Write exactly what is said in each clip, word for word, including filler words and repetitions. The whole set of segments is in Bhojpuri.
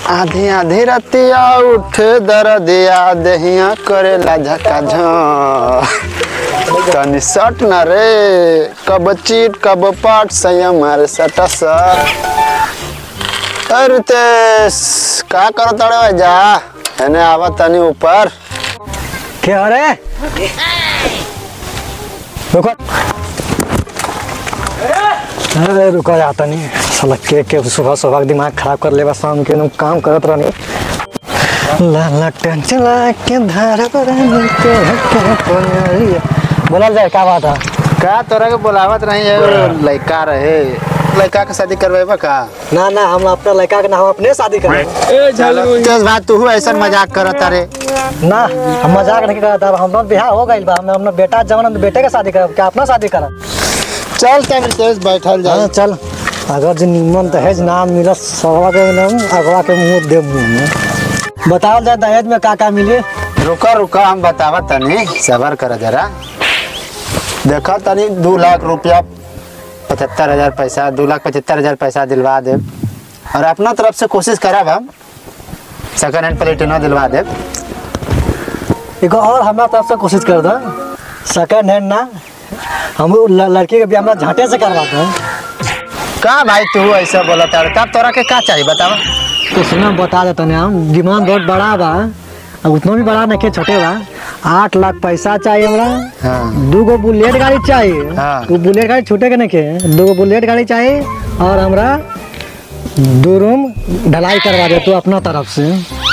आधी आधी रतिया उठ दरदिया दहिया करेला झका झ तनी सट न रे कब चीट कब पाट संयम मारे सटस। अरे तेस का करत रे जा एने आवा तनी ऊपर। क्या रे रुको अरे रुको जाता नहीं साला के के सुबह सुबह दिमाग खराब कर लेबा शाम के काम करत रहनी ला ला टेंशन ला के धारा पर मिलते के पनिया बोला जाए का बात है का तोरा के बुलावत रही है लड़का रहे लड़का के शादी करवेबा का ना ना हम अपना लड़का के ना हम अपने शादी करें। ए चलो तेज बात तू ऐसा मजाक करत रे ना हम मजाक नहीं करत हम दोनों बियाह हो गइल बा हम अपना बेटा जवान बेटे के शादी करब क्या अपना शादी करब। चल तब तेज बैठल जा चल अगर जो निमन दहेज ना मिला सवा के नाम अगवा के मुंह दे मुंह में बताओ जा दहेज में का का मिले। रुका रुका हम बतावा तनी सबर कर जरा। देखा तनी दो लाख रुपया पचहत्तर हजार पैसा दो लाख पचहत्तर हजार पैसा दिलवा दे और अपना तरफ से कोशिश करब हम सेकंड हैंड प्लेट ना दिलवा दे। एक और हमारा तरफ से कोशिश कर दो सेकंड हैंड ना हम लड़की के ब्याह में झांटे से करवाते हैं। का भाई तू ऐसा बोला तार तब तोरा के का चाहिए बतावा। तो सुना बता देते हैं हम डिमांड बहुत बड़ा बा अब उतना भी बड़ा नहीं छोटे बा आठ लाख पैसा चाहिए हमरा। हाँ। दो गो बुलेट गाड़ी चाहिए। हाँ। वो बुलेट गाड़ी छोटे के नहीं के दो गो बुलेट गाड़ी चाहिए और हमरा दो रूम ढलाई करवा दे तू अपना तरफ से।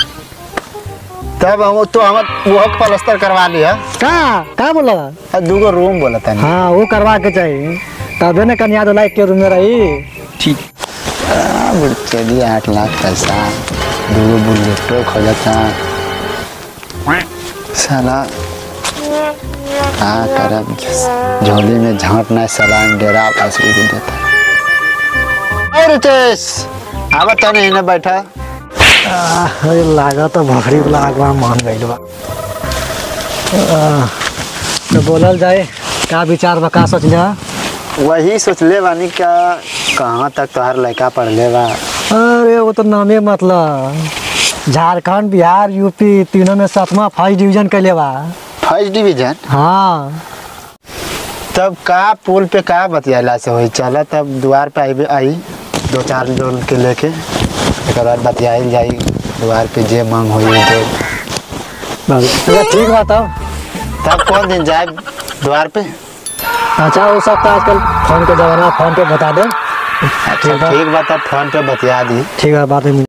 तब हम तो हम वो प्लास्टर करवा लिया का का बोला दो गो रूम बोला था। हाँ वो करवा के चाहिए तबे न कन्या दो लाख के रूम में रही। ठीक चलिए आठ लाख पैसा दो गो बुलेटो खोजता साला हाँ करब झोली में झांट ना सलाम डेरा पैसे भी देता। अरे तेस अब तो नहीं ना बैठा लागा तो भखरी वाला आगवा मान गई बा तो बोलल जाए का विचार बा का सोच लिया। वही सोच ले बानी क्या कहाँ तक तोहर लड़का पढ़ ले बा। अरे वो तो नामे मतलब झारखंड बिहार यूपी तीनों में सातवां फर्स्ट डिवीजन कैले बा। फर्स्ट डिवीजन हाँ तब का पुल पे का बतियाला से होई चला तब द्वार पे आई आई दो चार जोन के लेके एक बार बतियाई जाई द्वार पे जे मांग होई तो ठीक बात है तब कौन दिन जाए द्वार पे। अच्छा वो सब तो आजकल फोन के जमाना फोन पे बता दे। अच्छा ठीक बात है फोन पे बतिया दी। ठीक है बात है।